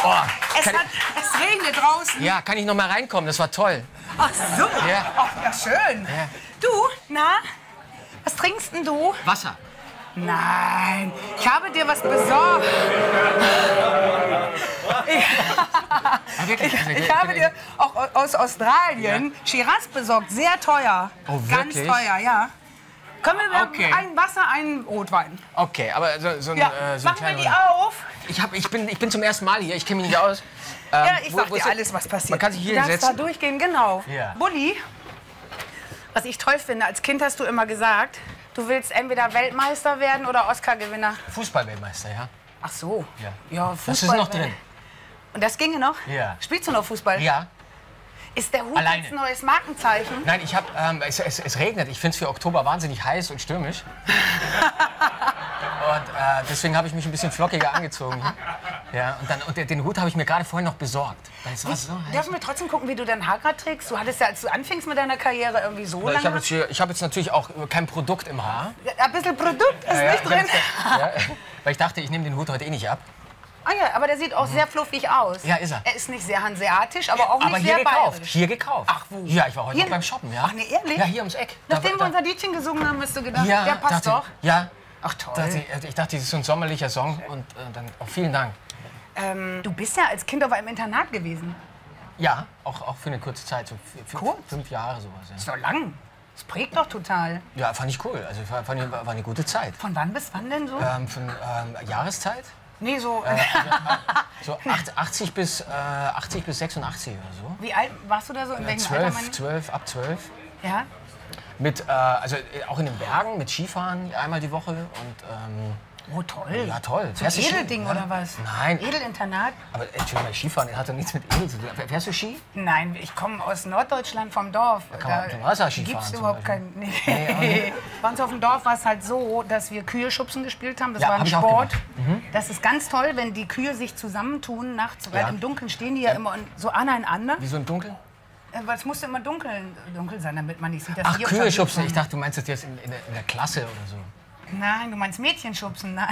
Oh, es regnet draußen. Ja, kann ich noch mal reinkommen? Das war toll. Ach so. Ja. Ach, ja, schön. Ja. Du, na, was trinkst denn du? Wasser. Nein, ich habe dir was besorgt. Ich habe dir auch aus Australien Shiraz besorgt. Sehr teuer. Oh, ganz wirklich? teuer, ja. Können wir Okay. ein Wasser, einen Rotwein? Okay, aber so ein, Ja. so ein Machen wir die kleiner- auf? Ich bin zum ersten Mal hier, ich kenne mich nicht aus. Ja, ich wo sag dir ist- alles, was passiert. Man kann sich hier du darfst hinsetzen. da durchgehen, genau. Ja. Bulli, was ich toll finde, als Kind hast du immer gesagt, du willst entweder Weltmeister werden oder Oscar-Gewinner. Fußballweltmeister, ja? Ach so. Ja. Ja, Fußball. Das ist noch drin. Und das ginge noch? Ja. Spielst du noch Fußball? Ja. Ist der Hut Alleine. jetzt ein neues Markenzeichen? Nein, ich habe, es regnet. Ich finde es für Oktober wahnsinnig heiß und stürmisch. Und deswegen habe ich mich ein bisschen flockiger angezogen. Ja, und den Hut habe ich mir gerade vorhin noch besorgt. Weil es war so heiß. Dürfen wir trotzdem gucken, wie du dein Haar gerade trägst? Du hattest ja, als du anfingst mit deiner Karriere, irgendwie so Ich lange. habe jetzt natürlich auch kein Produkt im Haar. Ein bisschen Produkt ist Ja, nicht drin. Ja, weil ich dachte, ich nehme den Hut heute eh nicht ab. Ah ja, aber der sieht auch sehr fluffig aus. Ja, ist er. Er ist nicht sehr hanseatisch, aber auch Aber nicht hier sehr gekauft. bayerisch. Hier gekauft. Ach, wo? Ja, ich war heute Hier? noch beim Shoppen, ja. Ach nee, ehrlich? Ja, hier ums Eck. Nachdem wir unser Liedchen gesungen haben, hast du gedacht, ja, der passt dachte, doch. Ja. Ach toll. Ich dachte, das ist so ein sommerlicher Song und dann auch vielen Dank. Du bist ja als Kind auf einem Internat gewesen. Ja, auch für eine kurze Zeit, so Kurz? 5 Jahre sowas. Ja. Das ist doch lang. Das prägt doch total. Ja, fand ich cool. Also war eine gute Zeit. Von wann bis wann denn so? Von Jahreszeit? Nee, so. So 80 bis 86 oder so. Wie alt warst du da so? In welchem Alter? 12, ab 12. Ja? Mit, auch in den Bergen, mit Skifahren einmal die Woche. Und, Oh, toll. ja, toll. So Fährst du Ski? Edelding Ja. oder was? Nein. Edelinternat? Aber Entschuldigung, Skifahren hat doch nichts mit Edel zu tun. Fährst du Ski? Nein, ich komme aus Norddeutschland vom Dorf. kann man Wasserski fahren gibt's zum überhaupt Beispiel. kein. Nee. Nee, auch nicht. Bei uns auf dem Dorf war es halt so, dass wir Kühe schubsen gespielt haben. Das Ja, war ein hab ich auch Sport. gemacht. Das ist ganz toll, wenn die Kühe sich zusammentun nachts, weil Ja. im Dunkeln stehen die ja immer so aneinander. Wie so im Dunkeln? Weil es musste immer dunkel sein, damit man nicht sieht, dass Ach, die Kühe schubsen. Ich dachte, du meinst das jetzt in der Klasse oder so. Nein, du meinst Mädchen schubsen. Nein,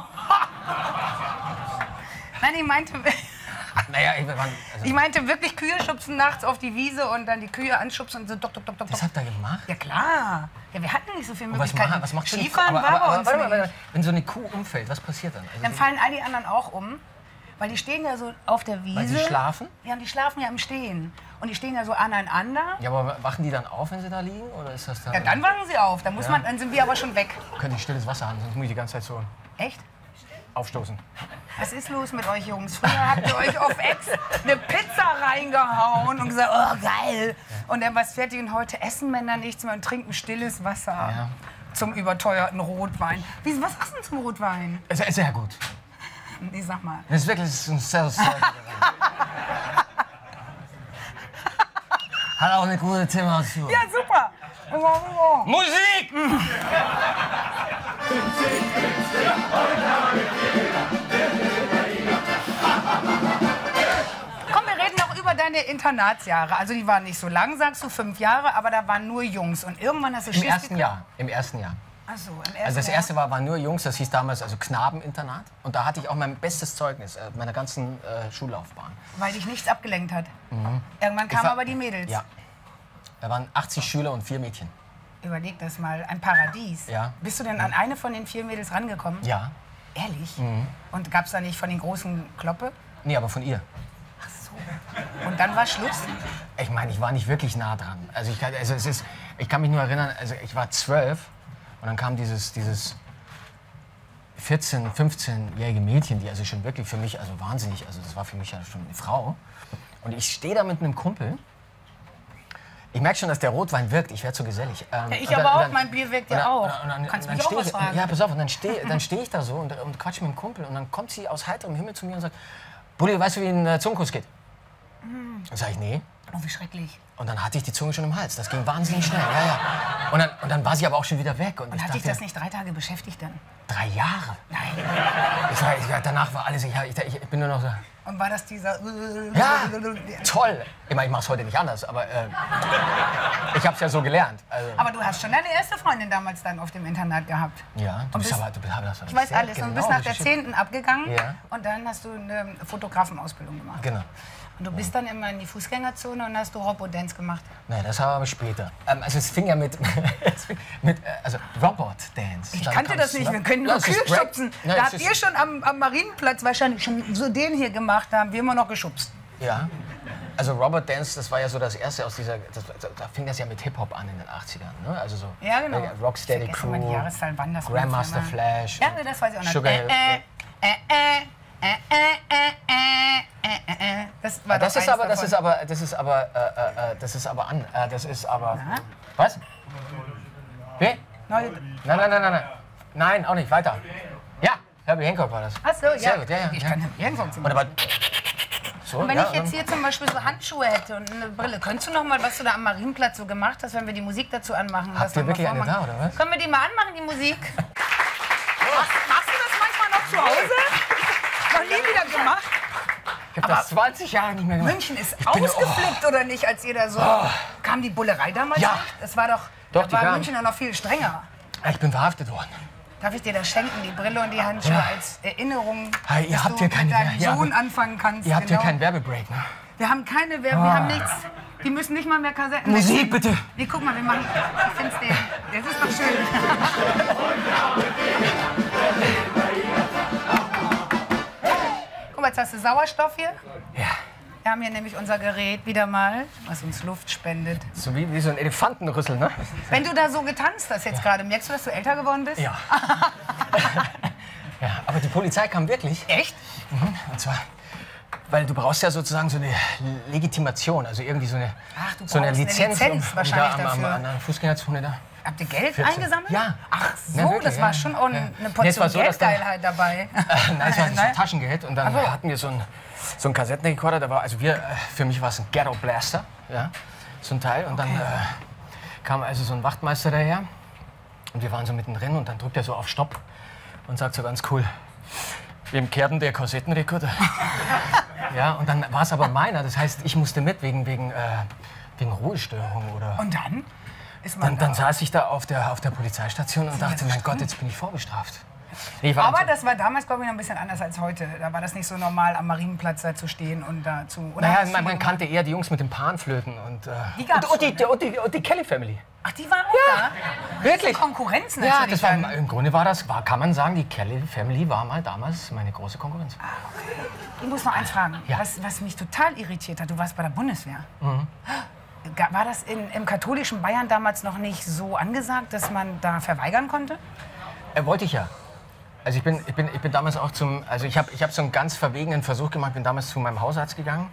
Nein ich meinte... Naja, Ich meinte wirklich Kühe schubsen nachts auf die Wiese und dann die Kühe anschubsen und so dok, dok, dok, dok. das habt ihr gemacht? Ja klar. Ja, wir hatten nicht so viele Und was, Möglichkeiten. was macht so eine Kuh? Skifahren war bei uns warte mal, nicht. wenn so eine Kuh umfällt, was passiert dann? Also Dann fallen all die anderen auch um, weil die stehen ja so auf der Wiese. Weil sie schlafen? Ja, und die schlafen ja im Stehen. Und die stehen ja so aneinander. ja, aber wachen die dann auf, wenn sie da liegen? Oder ist das dann... Ja, dann wachen sie auf. Dann, dann sind wir aber schon weg. Könnte ich stilles Wasser haben, sonst muss ich die ganze Zeit so Echt? aufstoßen. Was ist los mit euch Jungs? Früher habt ihr euch auf Ex eine Pizza reingehauen und gesagt, oh geil. Und dann was fertig und heute essen Männer nichts mehr und trinken stilles Wasser. Ja. Zum überteuerten Rotwein. Was hast du denn zum Rotwein? Ist sehr gut. Nee, sag mal. Das ist wirklich ein sehr Hat auch eine gute Temperatur. Ja, super. Musik! Komm, wir reden noch über deine Internatsjahre. Also die waren nicht so lang, sagst du, 5 Jahre, aber da waren nur Jungs. Und irgendwann hast du Im ersten Jahr. Im ersten Jahr. Ach so, im ersten Also das Jahr. erste war nur Jungs, das hieß damals also Knabeninternat. Und da hatte ich auch mein bestes Zeugnis meiner ganzen Schullaufbahn. Weil dich nichts abgelenkt hat. Irgendwann kamen aber die Mädels. Ja. Da waren 80 Schüler und 4 Mädchen. Überleg das mal, ein Paradies. Ja. Bist du denn an eine von den 4 Mädels rangekommen? Ja. Ehrlich? Und gab es da nicht von den großen Kloppe? Nee, aber von ihr. Ach so. Und dann war Schluss? Ich meine, ich war nicht wirklich nah dran. Also ich kann mich nur erinnern, also ich war 12 und dann kam dieses 14-, 15-jährige Mädchen, die also schon wirklich für mich, also wahnsinnig, also das war für mich ja schon eine Frau. Und ich stehe da mit einem Kumpel. Ich merke schon, dass der Rotwein wirkt. Ich werde so gesellig. Ja, ich aber auch. Mein Bier wirkt ja auch. Kannst du mich auch was fragen? Ja, pass auf. Und dann stehe ich da so und quatsch mit dem Kumpel. Und dann kommt sie aus heiterem Himmel zu mir und sagt, Bulli, weißt du, wie ein Zungenkuss geht? Dann sage ich, nee. Oh, wie schrecklich. Und dann hatte ich die Zunge schon im Hals. Das ging wahnsinnig schnell. Ja, ja. Und dann war sie aber auch schon wieder weg. Und ich Hat dich dachte, das nicht 3 Tage beschäftigt dann? 3 Jahre? Nein. Danach war alles, ich bin nur noch so... Und war das dieser... Ja, toll. Ich meine, ich mache es heute nicht anders, aber ich habe es ja so gelernt. Also, Aber du hast schon deine erste Freundin damals dann auf dem Internat gehabt. ja, du bist bist- aber... Das Ich weiß alles. Und du bist nach der 10. abgegangen Ja. und dann hast du eine Fotografenausbildung gemacht. Genau. Und du bist dann immer in die Fußgängerzone und hast du Robo-Dance gemacht. Nein, das war aber später. Also es fing ja mit also Robot Dance. Ich kannte das nicht, wir können nur Kühe schubsen. Ja, Da es habt ist- ihr schon am Marienplatz wahrscheinlich schon so den hier gemacht, da haben wir immer noch geschubst. Ja. Also Robot Dance, das war ja so das erste aus dieser, da fing das ja mit Hip-Hop an in den 80ern, ne? Also so Ja, genau. Rocksteady Ich vergesse Crew, immer die Jahreszahl, wann das Grandmaster ungefähr war. Flash, Ja, das weiß ich auch noch. Sugar Hill. Das war Das doch ist eins aber, das davon. ist aber, was? Wie? Neue- Nein, auch nicht, weiter. Ja, Herbie Hancock war das. Ach so, Sehr ja. gut, ja. Ich kann irgendwann Und aber, so, Und wenn ja, ich jetzt hier zum Beispiel so Handschuhe hätte und eine Brille, könntest du noch mal, was du da am Marienplatz so gemacht hast, wenn wir die Musik dazu anmachen? Habt dass wir ihr mal wirklich eine vormachen? da, oder was? Können wir die mal anmachen, die Musik? Machst du das manchmal noch zu Hause? Noch nie wieder gemacht? ich habe das 20 Jahre nicht mehr gemacht. München ist bin- ausgeflippt, oder nicht, als ihr da so... Kam die Bullerei damals Ja. nicht? Das war doch Doch, da die war kam. München ja noch viel strenger. Ich bin verhaftet worden. Darf ich dir das schenken, die Brille und die Handschuhe Ja. als Erinnerung, Hey, ihr dass habt du hier mit keine- deinem ja, Sohn anfangen kannst? Ihr habt hier genau. keinen Werbebreak, ne? Wir haben keine Werbung, wir haben nichts. Die müssen nicht mal mehr Kassetten Musik, wechseln. bitte. Nee, guck mal, wir machen... Ich find's den... Das ist doch schön. Guck mal, jetzt hast du Sauerstoff hier. Ja. Wir haben hier nämlich unser Gerät wieder mal, was uns Luft spendet. So wie so ein Elefantenrüssel, ne? Wenn du da so getanzt hast jetzt gerade, merkst du, dass du älter geworden bist? Ja. Ja, aber die Polizei kam wirklich. Echt? Und zwar, weil du brauchst ja sozusagen so eine Legitimation, also irgendwie so eine, Ach, du so eine brauchst eine Lizenz, Lizenz wahrscheinlich da dafür. an der Fußgängerzone da. Habt ihr Geld 14. eingesammelt? Ja. Ach so, Ja, wirklich, das war ja. schon auch Ja. eine Nee, es Portion war so, dass da- Geldgeilheit dabei. Nein, es war so Nein? Taschengeld und dann Ach so. hatten wir so ein Kassettenrekorder, da war, also für mich war es ein Ghetto Blaster, ja, so ein Teil und dann kam also so ein Wachtmeister daher und wir waren so mittendrin und dann drückt er so auf Stopp und sagt so ganz cool, wem kehrt denn der Kassettenrekorder? Ja, und dann war es aber meiner, das heißt, ich musste mit wegen Ruhestörung oder... Und dann? Ist man Dann saß ich da auf der Polizeistation und dachte, mein Gott, jetzt bin ich vorbestraft. Nee, ich war Aber so- das war damals, glaube ich, noch ein bisschen anders als heute. Da war das nicht so normal, am Marienplatz da zu stehen und da zu... Oder Naja, hast du man gemacht? kannte eher die Jungs mit den Panflöten und, Die gab's und die Kelly Family. Ach, die waren auch da? Wirklich? Konkurrenz Ja, natürlich das war, dann. im Grunde kann man sagen, die Kelly Family war mal damals meine große Konkurrenz. Ich muss noch eins fragen, Ja. was mich total irritiert hat. Du warst bei der Bundeswehr. War das im katholischen Bayern damals noch nicht so angesagt, dass man da verweigern konnte? Wollte ich ja. Also ich bin damals auch also ich hab so einen ganz verwegenen Versuch gemacht, bin damals zu meinem Hausarzt gegangen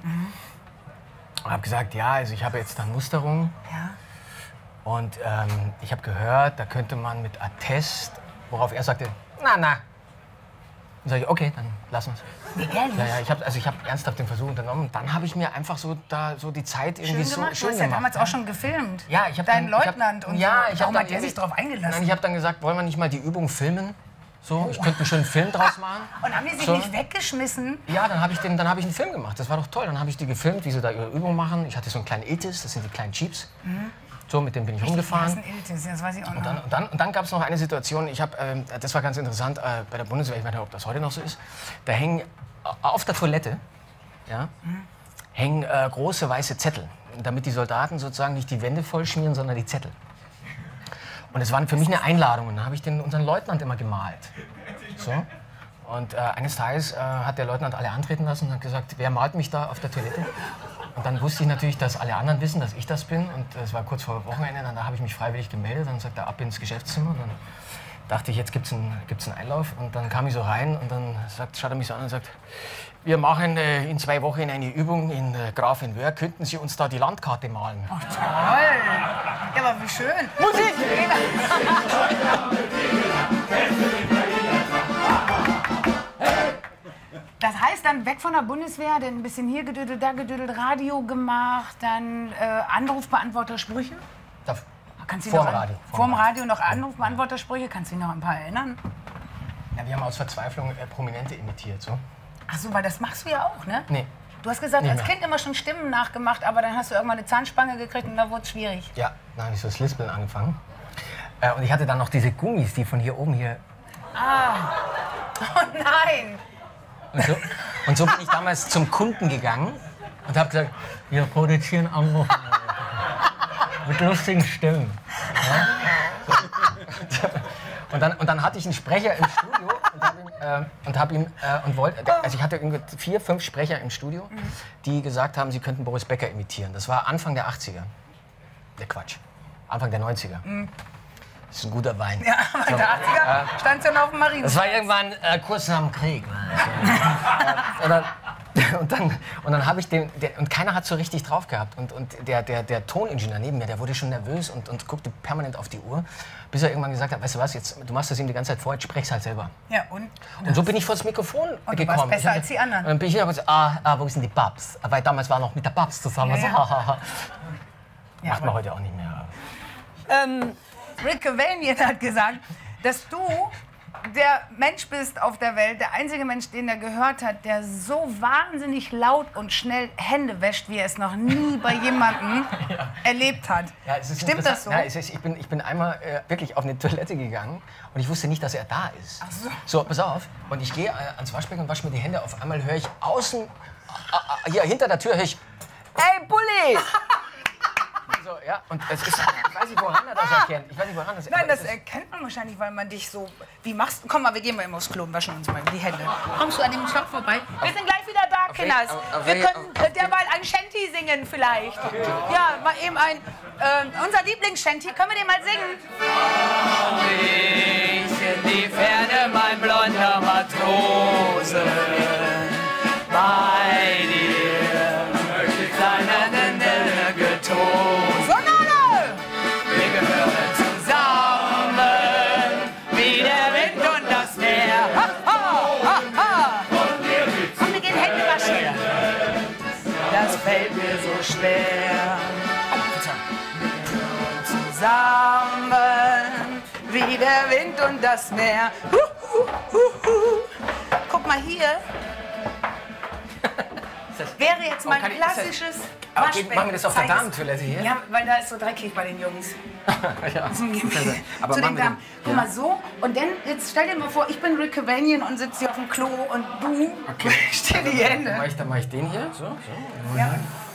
und habe gesagt, ja, also ich habe jetzt dann Musterung. Ja. Und ich habe gehört, da könnte man mit Attest, worauf er sagte, na. Dann sage ich, okay, dann lassen wir es. Wie ehrlich? Ja, ich habe ernsthaft den Versuch unternommen. Und dann habe ich mir einfach so die Zeit irgendwie Schön gemacht. so Du hast ja damals auch schon gefilmt. Ja, ich habe Dein Leutnant und ja, so. ich Warum hab hat der sich darauf eingelassen? Nein, ich habe dann gesagt, wollen wir nicht mal die Übung filmen? So, ich könnte einen schönen Film draus machen. Und haben die sich So. nicht weggeschmissen? Ja, dann habe ich einen Film gemacht. Das war doch toll. Dann habe ich die gefilmt, wie sie da ihre Übung machen. Ich hatte so einen kleinen Iltis, das sind die kleinen Jeeps. So, mit dem bin ich Das rumgefahren. ist ein Iltis, das weiß ich auch noch. Und dann gab es noch eine Situation, das war ganz interessant, bei der Bundeswehr, ich weiß nicht, ob das heute noch so ist, da hängen auf der Toilette, ja, hängen große weiße Zettel, damit die Soldaten sozusagen nicht die Wände vollschmieren, sondern die Zettel. Und es war für mich eine Einladung und dann habe ich unseren Leutnant immer gemalt. So. Und eines Tages hat der Leutnant alle antreten lassen und hat gesagt, wer malt mich da auf der Toilette? Und dann wusste ich natürlich, dass alle anderen wissen, dass ich das bin. Und es war kurz vor Wochenende, dann habe ich mich freiwillig gemeldet. Dann sagt er, ab ins Geschäftszimmer. Und dann dachte ich, jetzt gibt's einen Einlauf. Und dann kam ich so rein und dann schaut er mich so an und sagt, wir machen in 2 Wochen eine Übung in Grafenwöhr. Könnten Sie uns da die Landkarte malen? Ach, toll! Ja, aber wie schön. Musik! Das heißt dann weg von der Bundeswehr, dann ein bisschen hier gedüdelt, da gedüdelt, Radio gemacht, dann Anrufbeantwortersprüche. Kannst du dich Vorm noch Radio. Vorm Radio noch Anrufbeantwortersprüche. Kannst du dich noch ein paar erinnern? Ja, wir haben aus Verzweiflung Prominente imitiert. So. Ach so, weil das machst du ja auch, ne? Nee. Du hast gesagt, Nicht als mehr. Kind immer schon Stimmen nachgemacht, aber dann hast du irgendwann eine Zahnspange gekriegt und da wurde es schwierig. Ja, dann habe ich so das Lispeln angefangen. Und ich hatte dann noch diese Gummis, die von hier oben hier. Oh nein! Und so bin ich damals zum Kunden gegangen und habe gesagt, wir produzieren Anrufe mit lustigen Stimmen. Ja? So. Und dann hatte ich einen Sprecher im Studio also ich hatte irgendwie 4, 5 Sprecher im Studio, die gesagt haben, sie könnten Boris Becker imitieren. Das war Anfang der 80er. Der Quatsch. Anfang der 90er. Das ist ein guter Wein. Ja, aber in der 80er stand ja noch auf dem Marien. Das war irgendwann kurz nach dem Krieg. Und dann habe ich und keiner hat so richtig drauf gehabt. Und der Toningenieur neben mir, der wurde schon nervös und guckte permanent auf die Uhr, bis er irgendwann gesagt hat, weißt du was, jetzt, du machst das ihm die ganze Zeit vor, jetzt sprech's halt selber. Ja, und so bin ich vor das Mikrofon du gekommen. warst besser als die anderen. Und dann bin ich hier und gesagt, wo ist denn die Babs? Weil damals war noch mit der Babs zusammen. Ja, So, ja. macht man heute auch nicht mehr. Rick Cavanian hat gesagt, dass du der Mensch bist auf der Welt, der einzige Mensch, den er gehört hat, der so wahnsinnig laut und schnell Hände wäscht, wie er es noch nie bei jemandem erlebt hat. Ja, es ist Stimmt das so? Ja, ich bin einmal wirklich auf eine Toilette gegangen und ich wusste nicht, dass er da ist. Ach so. So, pass auf. Und ich gehe ans Waschbecken und wasche mir die Hände. Auf einmal höre ich außen, hier hinter der Tür höre ich, ey, Bulli! So, ja, und es ist, ich weiß nicht, woran er das erkennt. Ich weiß nicht, woran das Nein, das erkennt man wahrscheinlich, weil man dich so... Wie machst du? Komm mal, wir gehen mal immer aufs Klo und waschen uns mal die Hände. Kommst du an dem Shop vorbei? Wir sind gleich wieder da, Kinders. Wir können derweil ein Shanty singen vielleicht. Ja, mal eben unser Lieblings-Shanty. Können wir den mal singen? Ich in die Ferne, mein blonder Matrose, bei dir möchte ich kleine Getose. So, Name! Wir gehören zusammen, wie der Wind und das Meer. Ha, ha, ha. Komm, wir gehen Hände waschen. Das fällt mir so schwer. Zusammen, wie der Wind und das Meer. Guck mal hier. Wäre jetzt mein kann ich- ist das- klassisches Aber Waschbecken. machen wir das auf der Zeig es. Damentoilette hier? Ja, weil da ist so dreckig bei den Jungs. Ja. Aber Zu machen den wir Damen. den- Guck mal so. Und dann, jetzt stell dir mal vor, ich bin Rick Cavanian und sitze hier auf dem Klo und du steh die Hände. Dann mach ich den hier. So. Ja.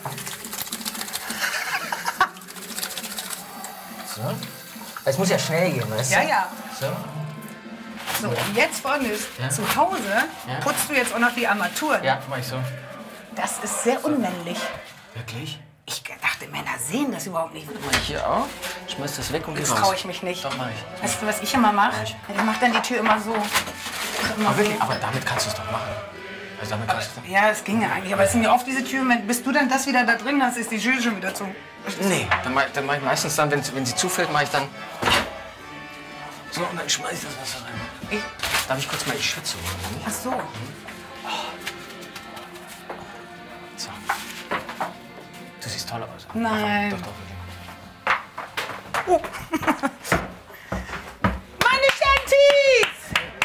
So. Es muss ja schnell gehen, weißt du? Ja, ja. So. So, und jetzt folgendes. Ja. Zu Hause Ja. putzt du jetzt auch noch die Armaturen. Ja, mach ich so. Das ist sehr unmännlich. Wirklich? Ich dachte, Männer sehen das überhaupt nicht. Mach ich hier auf, schmeiß das weg und geh Das raus. traue ich mich nicht. Doch, mach ich. Weißt du, was ich immer mache? Ich mache dann die Tür immer so. Aber wirklich, aber damit kannst du es doch machen. Also damit kannst du Ja, es ginge eigentlich. Aber es sind ja oft diese Türen, bis du dann das wieder da drin hast, ist die Tür schon wieder zu. Nee, dann mach ich meistens dann, wenn sie zufällt, mache ich dann so und dann schmeiß ich das Wasser rein. Darf ich kurz mal die Schwitze holen? Ach so. So. Du siehst toll aus. Nein. Doch, wirklich. Meine Shanties!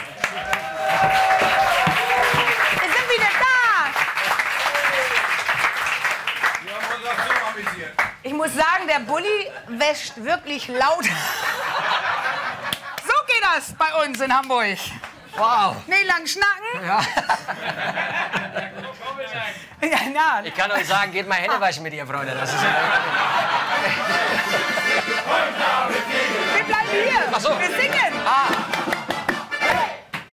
Wir sind wieder da! Ich muss sagen, der Bulli wäscht wirklich laut. So geht das bei uns in Hamburg. Wow. Nee, lang schnacken. Ja. Ja, na. Ich kann euch sagen, geht mal Hände waschen mit ihr, Freunde. Das ist Wir bleiben hier. Ach so. Wir singen.